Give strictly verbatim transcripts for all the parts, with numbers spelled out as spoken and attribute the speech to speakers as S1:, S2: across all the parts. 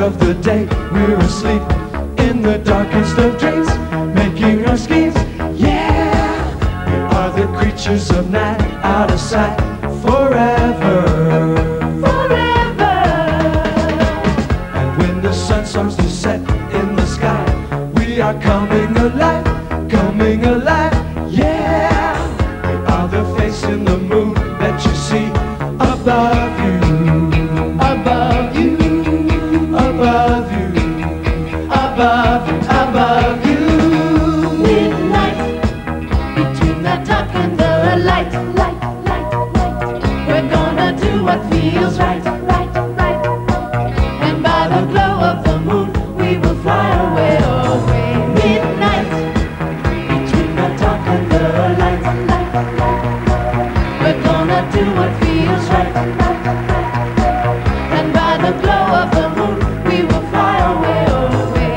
S1: of the day, we're asleep in the darkest of dreams, making our schemes. Yeah, we are the creatures of night, out of sight forever.
S2: Forever.
S1: And when the sun starts to set in the sky, we are coming alive, coming alive. Yeah, we are the face in the moon that you see above you, above you, above you, above you, above you.
S2: Midnight, between the dark and the light, light, light, light. We're gonna do what feels right, right, right. And by the glow of the moon, we will fly away, away. Midnight,
S1: Between the dark and the light,
S2: light, light. We're gonna do what feels right, right, right. And by the glow of the moon, we will fly away, away.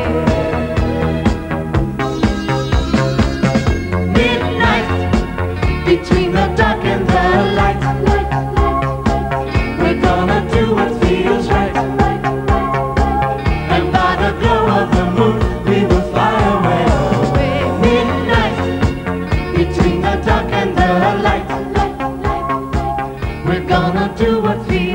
S2: Midnight, between the dark and the light, light, light, light. We're gonna do what feels right, right, right, right.
S1: and by the glow of the moon, we will fly away.
S2: Away. Midnight,
S1: Between the dark and the light,
S2: light, light, light.
S1: we're
S2: We're gonna do what feels